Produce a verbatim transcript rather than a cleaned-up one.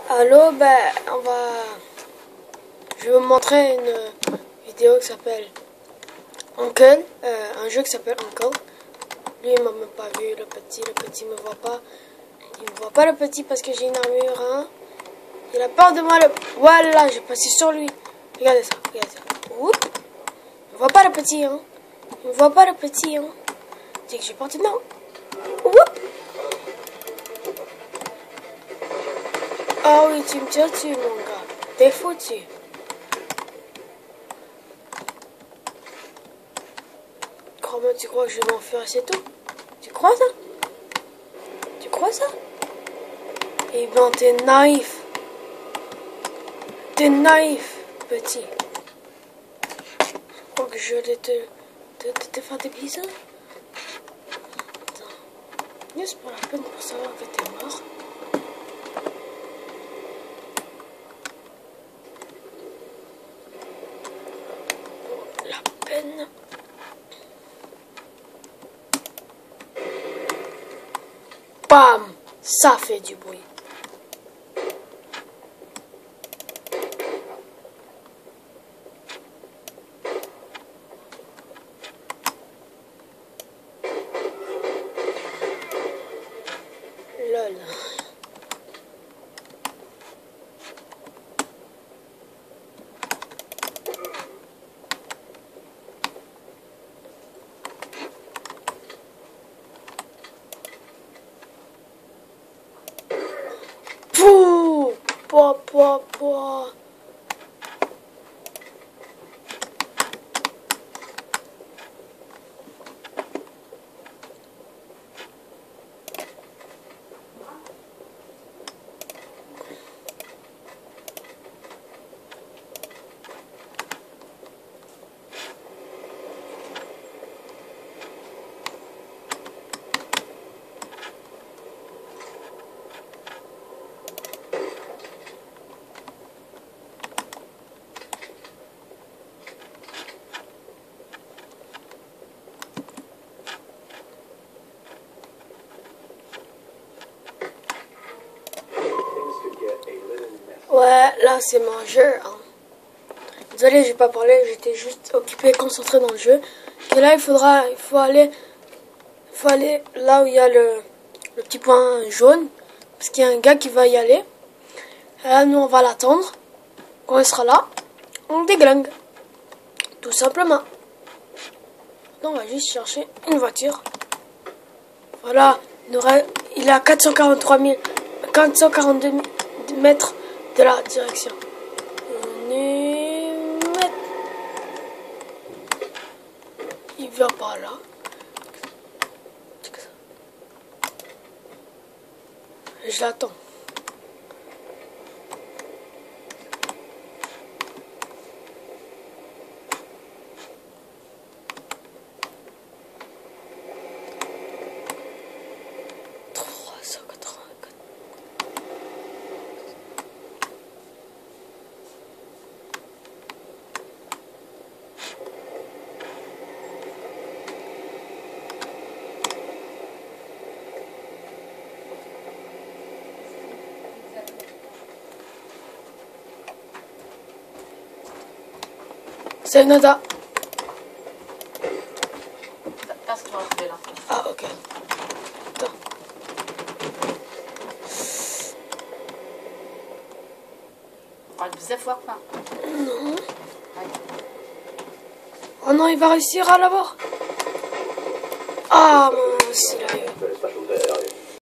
Allô, ben on va... Je vais vous montrer une vidéo qui s'appelle Uncle, euh, un jeu qui s'appelle Uncle. Lui il m'a même pas vu, le petit, le petit me voit pas. Il me voit pas le petit parce que j'ai une armure, hein. Il a peur de moi, le... Voilà, j'ai passé sur lui. Regardez ça, regardez ça. Oups. Il me voit pas le petit, hein. Il me voit pas le petit, hein. C'est que j'ai porté dedans. Oups. Ah oui, tu me tires dessus, mon gars. T'es foutu. Comment tu crois que je vais m'enfuir, c'est tout? Tu crois ça? Tu crois ça? Eh ben, t'es naïf. T'es naïf, petit. Je crois que je vais te, te, te, te faire des bisous. Attends. Juste pour la peine pour savoir que t'es mort. Pour la peine. Bam! Ça fait du bruit. Lol. Pouh! Pouah, pouah, pouah. Ouais, là c'est mon jeu. Hein. Désolé, j'ai pas parlé, j'étais juste occupé, concentré dans le jeu. Et là, il faudra, il faut aller, il faut aller là où il y a le, le petit point jaune, parce qu'il y a un gars qui va y aller. Et là, nous, on va l'attendre. Quand il sera là, on le déglingue, tout simplement. Non, on va juste chercher une voiture. Voilà, il, aura, il est à quatre cent quarante-trois mille, quatre cent quarante-deux mètres de la direction. On est... Il vient par là. Je l'attends. trois cent quatre-vingt-quatre. C'est nada. Passe toi, je vais là. Ah, ok. Attends. On va le baiser fort, quoi. Non. Oh non, il va réussir à l'avoir. Ah, mince, il a eu.